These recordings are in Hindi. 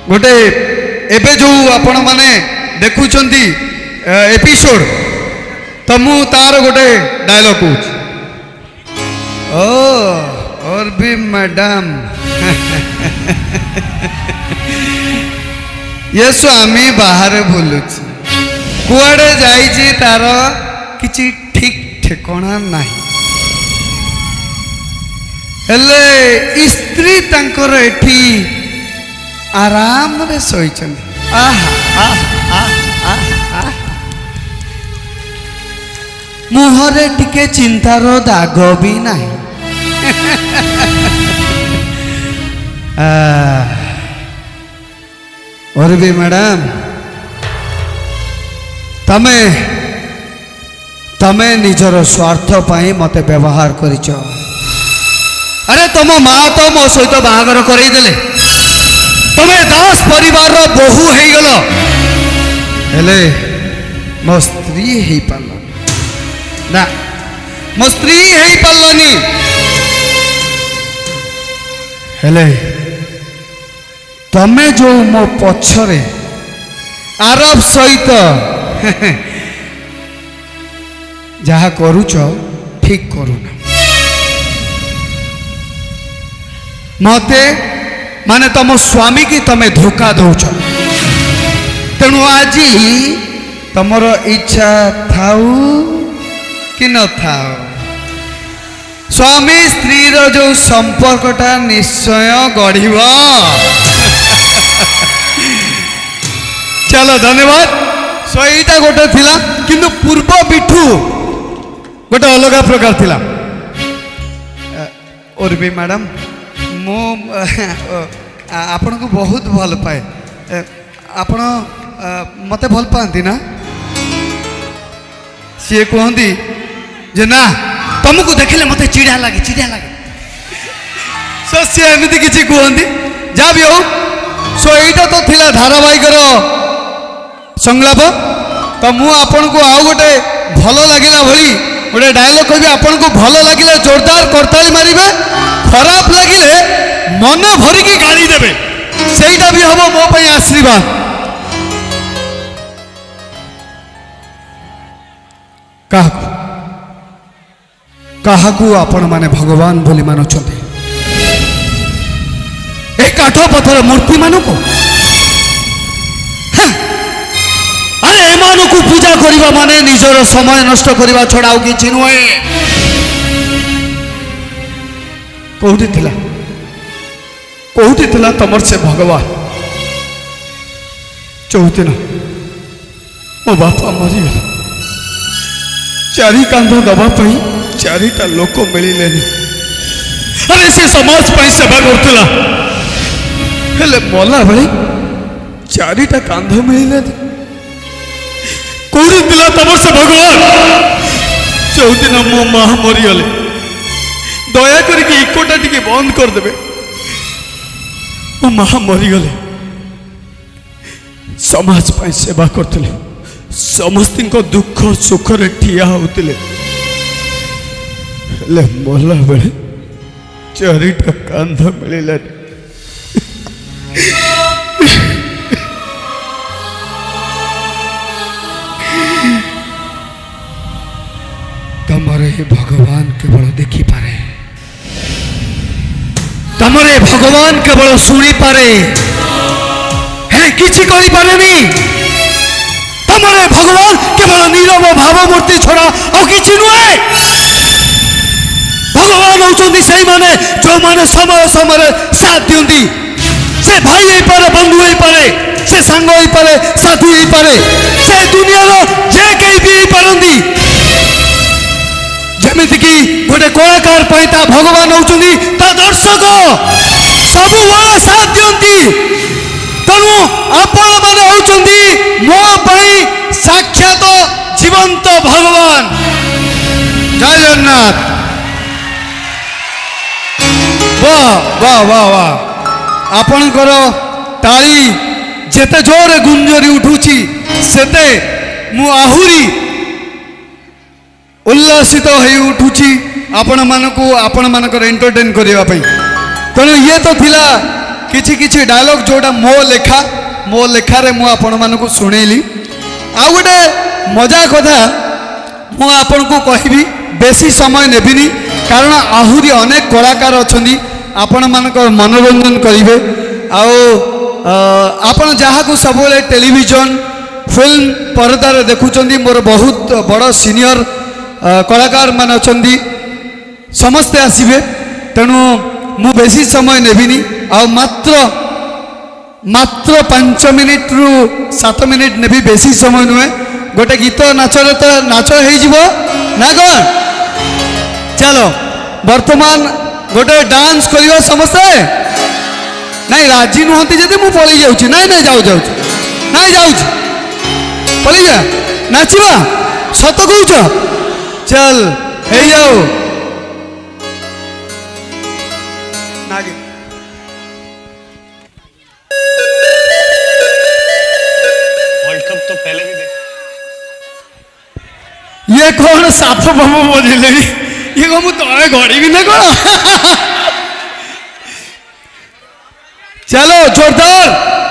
गोटे एबे जो आपण माने देखुचंती एपिसोड तो मु तार गोटे डायलॉग कहूँ ओ और भी मैडम ये स्वामी बाहर बुलू कुआड़े जाइए तार किसी ठीक ठिकाना नहीं हेले स्त्री तांकर एठी आराम रे सोईचंदी मुहरे टिके चिंतार दाग भी नहीं और भी मैडम तमे तमे निजर स्वार्थ पाई मते व्यवहार करिच अरे तुम माँ तो मो सहित बाहागर करईदेले तमे दास परिवार बोहू हो गल हेले मो स्त्री हो पार ना मो स्त्री हो पार्लनी हेले तमे जो मो पछरे आरब सहित जहा करूच ठीक करूना मते माने तुम स्वामी की तमे धोखा दौच तेणु आज तुमर इच्छा थाऊ कि न थाऊ स्वामी स्त्री रो जो संपर्कटा निश्चय गढ़ चलो धन्यवाद सो यहीटा गोटे थिला किंतु पूर्व पिठू गोटे अलग प्रकार थिला और भी मैडम मो आपण को बहुत भल पाए आपण मते भल पाती ना सी कहती जे ना तुमको देखले मते चिड़ा लगे सो सी एमती किसी कहती जहाँ भी हो सो यहीटा तो थिला धारावाहिक संलाप तो मु आपण को आउ गोटे भल लगिला भली गोटे डायलॉग कहि आपण को भल लगिले जोरदार करताली मारिबे खराब लगिले मन भरिकी गाड़ी देवे सेटा भी हम मो पे आशीर्वाद काहाकू आपण माने भगवान बोली मानुछते ए काठ पत्थर मूर्ति मानक अरे एमान को पूजा करवा माने निजर समय नष्ट करवा छड़ा कि नुहे कौटी थिला तमर से भगवान चौथिन मो बापा मरीगला चारि कांध दवाई चारिटा लोक मिले अरे से समाज पर सेवा करथिला हेले मला बेले चारिटा कांध मिले कौड़ी दिला तमर से भगवान चौदिन मो माँ मरीगले दया करके इकोटा टिके बंद कर देबे मो माँ मरीगले समाज पर सेवा करते समस्त दुख सुख रे ठिया होते मरला बेले चारिटा कांध मिलला तमरे भगवान केवल देखी पारे तमरे भगवान केवल शुणी पारे है किसी करी पारे नहीं तमरे भगवान केवल नीरव भावमूर्ति छड़ा और किसी नुहे भगवान होचंदी सही माने जो माने समय समय साथ दियंती से भाई ही पारे बंधु ही पारे से सांग ही पारे साथी ही पारे से दुनिया रो जे कई भी पारंदी जमिति की गोटे कलाकार पैता भगवान होचंदी ता दर्शक सब वाला साथ दियंती तेणु आपण माने होचंदी मो पई साक्षात जीवंत भगवान जय जगन्नाथ वाह वाह वाह वाह आपणकर ताली जेते जोरे गुंजरी उठुची सेते मु आहुरी उल्लासित हो उठुची आपण मानक एंटरटेन करने तेणु ये तो थिला किछि किछि डायलॉग जोटा मो लेखा रे मु आपण मानकु सुनेली आ गोटे मजा कथा मु आपण को कहबी बेसी समय नेबिनी कारण आहुरी अनेक कलाकार अछंदी आपण मानक मनोरंजन करिवे आपण जहाँ को सब टेलीविजन फिल्म परदार देखुचंदी मोर बहुत बड़ सीनियर कलाकार मान अछंदी समस्ते आसीबे तेणु मु बेसी समय नेबिनी आ मात्र 5 मिनिट रु 7 मिनिट नेबी बेसी समय नुहे गोटे गीत नाच तो नाच हो ना कौन चलो वर्तमान गोटे डांस करियो समस्ते नहीं राजी नुहति जदि मु पळी जाउची नहीं जाऊ नहीं जाउची पळी जा नाचिबा सत कहूछ चल हे जाओ नागे वर्ल्ड कप तो पहले भी देख ये कौन साफ बम बोले ये को मु तळे घड़ी भी ना कौन चलो जोरदार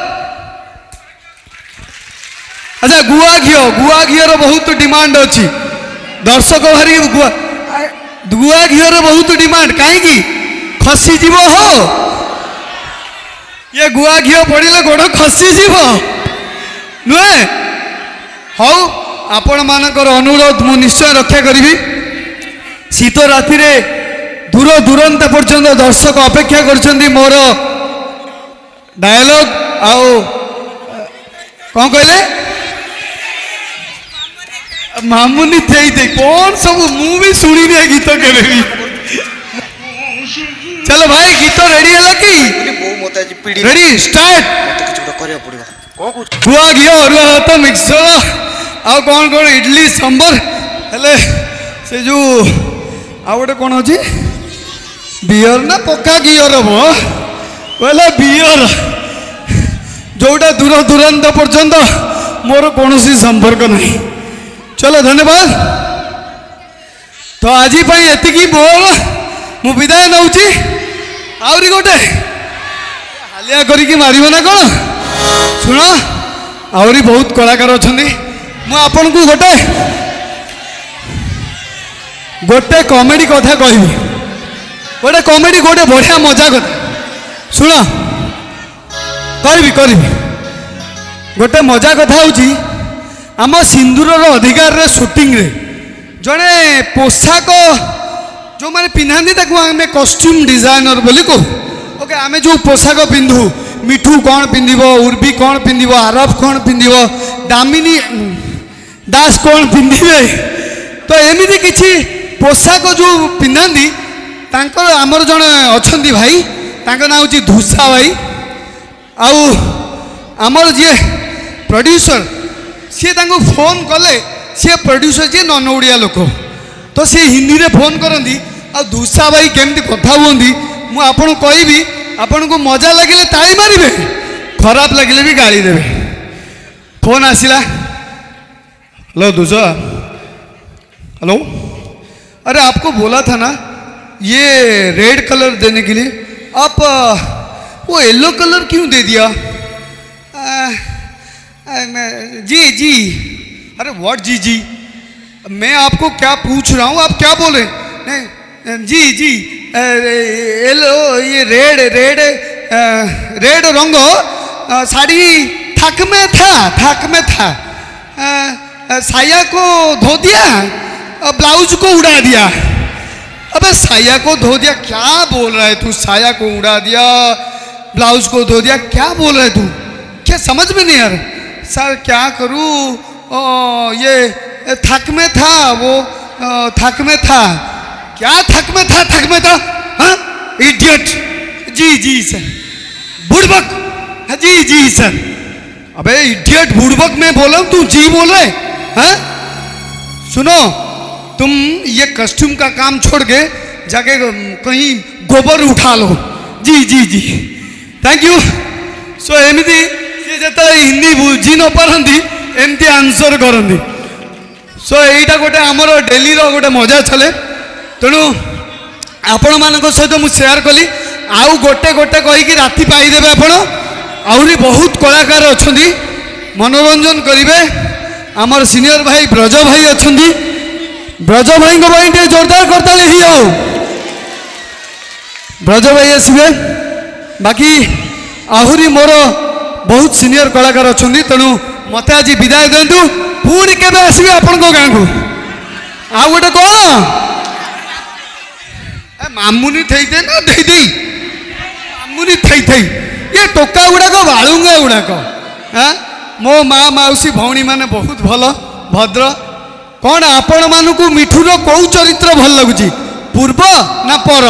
अच्छा गुआ घी बहुत डिमांड अच्छी दर्शक भारी गुआ घी बहुत डिमांड कहीं खसी जीव हो ये गुआ घी पड़े गोड़ खसी जीव नुहे हौ आपण मानकर अनुरोध मु निश्चय रक्षा करी शीत राति दूर दूरंत पर्यंत दर्शक अपेक्षा कर मोर डायलॉग आओ कौन कहले मामुनी थे कौन सब मु भी शुणी गीत के चलो भाई गीत रेडी है कि रेडी स्टार्ट गुआ घी अरुआ भात मिक्सर आउ कौन कौन इडली सांबर हेले से जो आ गोटे कौन अच्छी बियर ना पक्का गियर हम बोले बियर जोटा दूर दूरांत पर्यंत मोर कौन संपर्क नहीं चलो धन्यवाद तो आज एति बोल मु विदाय नौची आहरी गोटे हालिया करिकी मारिब ना कौन शुण आहरी बहुत कलाकार अच्छा मुझे गोटे गोटे कॉमेडी कथा कहबी गोटे कॉमेडी गोटे बढ़िया मजा कथा शुण करी गोटे मजा कथा हूँ आम सिंदूर अधिकार रे शूटिंग रे जड़े पोशाक जो मैंने पिंधाती आम कॉस्ट्यूम डिजाइनर बोली कहू ओके आम जो पोशाक पिंधु मिठू कौन पिंधिब उर्वी कौन पिंधिब आरफ कौन पिंधिब दामिनी दास कौन पिंधिबे तो एमती किसी पोशाक जो पिंधाती आमर जड़े अच्छा भाई ना हूँ धूसा भाई आमर जी प्रोड्यूसर सी फोन कले सी प्रोड्यूसर जी नन ओडिया लोक तो सी हिंदी रे फोन करती आ धूसा भाई केमती कथा हुंदी मु आपन कहबी आपन को मजा लगे ताली मारे खराब लगे भी गाली देवे फोन आसिला हेलो धूसा हेलो अरे आपको बोला था ना ये रेड कलर देने के लिए आप वो येलो कलर क्यों दे दिया जी जी अरे व्हाट जी जी मैं आपको क्या पूछ रहा हूँ आप क्या बोल रहे नहीं जी जी येलो ये रेड रेड रेड रंग साड़ी थक में था साया को धो दिया ब्लाउज को उड़ा दिया अबे साया को धो दिया क्या बोल रहा है तू साया को उड़ा दिया ब्लाउज को धो दिया क्या बोल रहा है तू क्या समझ में नहीं आ रहा सर क्या करूँ ये थक में था वो थक में था क्या थक में था हाँ इडियट जी जी सर बुड़बक जी जी सर अबे इडियट बुड़बक में बोला तू जी बोल रहे हाँ सुनो तुम ये कस्ट्यूम का काम छोड़ के जाके कहीं गोबर उठा लो जी जी जी थैंक यू सो एमती सी जो हिंदी बुझी न पारती एमती आंसर करती सो यहीटा गोटे आमर डेली गोटे मजा चले तेणु आपण मान सहित मुझे सेयार कली आउ गोटे गोटे कहीकि राति पाइदेवे आपण आहरी बहुत कलाकार अच्छा मनोरंजन करेंगे आमर सीनियर भाई ब्रज भाई अच्छा ब्रज भाई टे जोरदार करताली ही जाओ ब्रज भाई आसवे बाकी आहरी मोर बहुत सीनियर कलाकार अच्छा तेणु मत आज विदाय दिंतु पुणी केवे आसवे आपण गाँ को आ गोटे कौन मामुनी थई दे ना दे दे मामुनी थई थई ये टोका गुड़ाक बालुंगा गुड़ाक हाँ मो माँ मौसी भौणी माने बहुत भल भद्र कौन आपण मानू मिठुर कौ चरित्र भल लगुच पूर्व ना पर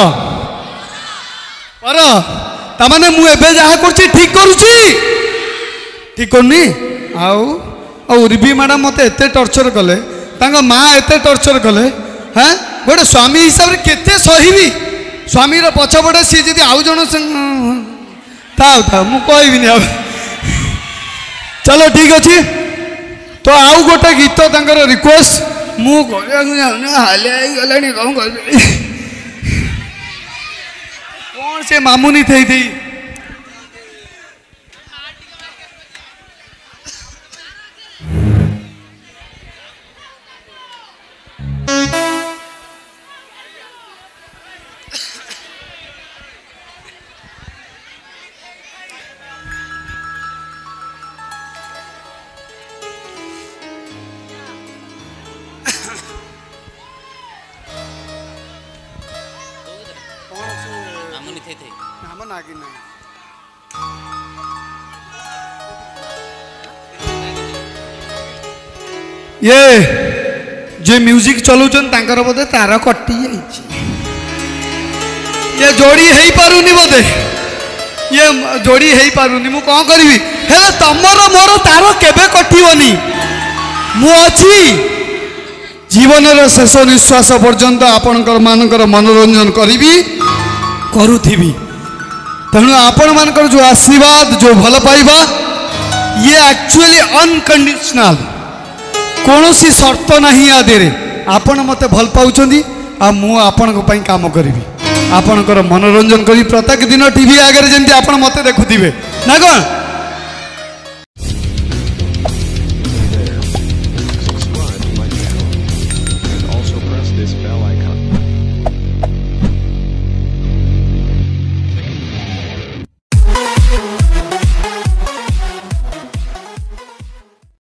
पर तामाने मु एबे जहा करछि ठीक करूछि ठीक करनी आउ उर्वी मैडम मते एते टर्चर कले तांगा माँ एते टर्चर कले हाँ गोटे स्वामी हिसाब से केते सहीबी स्वामी पछपटे सी जी आउ जन था मु कहबी चलो ठीक अच्छे तो आउ गोटे गीत तांकर रिक्वेस्ट मु कौन कौन से मामुनी थी ये जे म्यूजिक चलुचन तांकर बोधे तार कटि जाइछि ये जोड़ी है पारुनी बोधे ये जोड़ी है पारुनी मु कौन करी हे तमर मोर तार केबे कटिवनी मु अछि जीवन शेष निश्वास पर्यंत आपणकर मानकर मनोरंजन करी करुथिबी तेणु आपण मानकर जो आशीर्वाद जो भल पाइबा ये एक्चुअली अनकंडीशनल कौन सी शर्त नहीं आदि आपण मते भल पाउछंदी आ मु आपण को पई काम करिवि आपणकर मनोरंजन करी प्रत्येक दिन टीवी आगे जंती आपण मते देखुथिबे ना कोन